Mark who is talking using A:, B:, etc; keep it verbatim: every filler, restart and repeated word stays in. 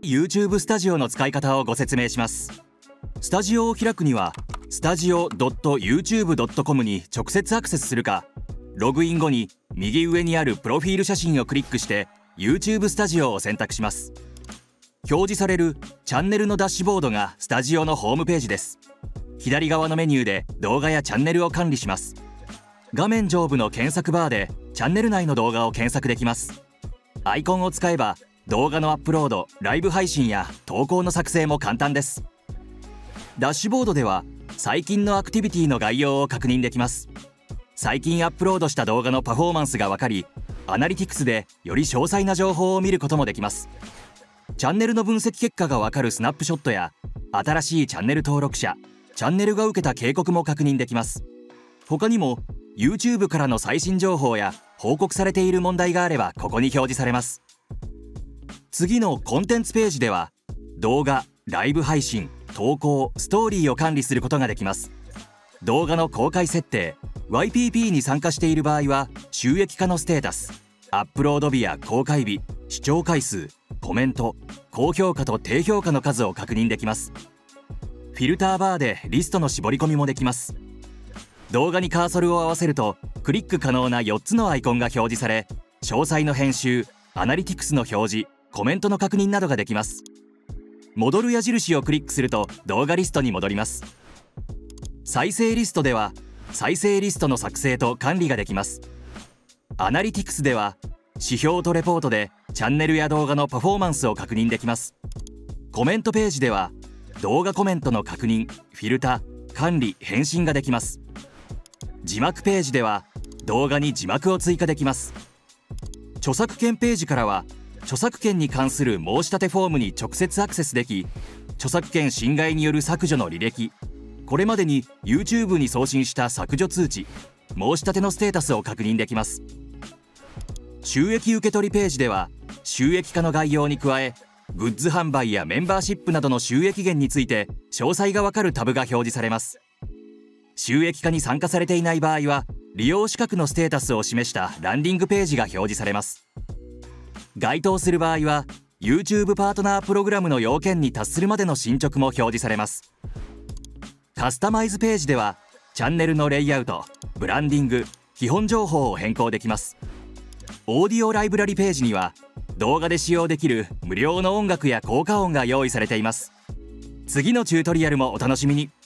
A: YouTube スタジオの使い方をご説明します。スタジオを開くには スタジオ ドットユーチューブ ドットコム に直接アクセスするか、ログイン後に右上にあるプロフィール写真をクリックして YouTube スタジオを選択します。表示されるチャンネルのダッシュボードがスタジオのホームページです。左側のメニューで動画やチャンネルを管理します。画面上部の検索バーでチャンネル内の動画を検索できます。アイコンを使えば動画のアップロード、ライブ配信や投稿の作成も簡単です。ダッシュボードでは最近のアクティビティの概要を確認できます。最近アップロードした動画のパフォーマンスが分かり、アナリティクスでより詳細な情報を見ることもできます。チャンネルの分析結果が分かるスナップショットや新しいチャンネル登録者、チャンネルが受けた警告も確認できます。他にも YouTube からの最新情報や報告されている問題があればここに表示されます。次のコンテンツページでは動画、ライブ配信、投稿、ストーリーを管理することができます。動画の公開設定、ワイピーピー に参加している場合は収益化のステータス、アップロード日や公開日、視聴回数、コメント、高評価と低評価の数を確認できます。フィルターバーでリストの絞り込みもできます。動画にカーソルを合わせるとクリック可能なよっつのアイコンが表示され、詳細の編集、アナリティクスの表示、コメントの確認などができます。戻る矢印をクリックすると動画リストに戻ります。再生リストでは再生リストの作成と管理ができます。アナリティクスでは指標とレポートでチャンネルや動画のパフォーマンスを確認できます。コメントページでは動画コメントの確認、フィルタ、管理、返信ができます。字幕ページでは動画に字幕を追加できます。著作権ページからは著作権に関する申し立てフォームに直接アクセスでき、著作権侵害による削除の履歴、これまでに YouTube に送信した削除通知、申し立てのステータスを確認できます。収益受取ページでは収益化の概要に加え、グッズ販売やメンバーシップなどの収益源について詳細がわかるタブが表示されます。収益化に参加されていない場合は利用資格のステータスを示したランディングページが表示されます。該当する場合は YouTube パートナープログラムの要件に達するまでの進捗も表示されます。カスタマイズページではチャンネルのレイアウト、ブランディング、基本情報を変更できます。オーディオライブラリページには動画で使用できる無料の音楽や効果音が用意されています。次のチュートリアルもお楽しみに。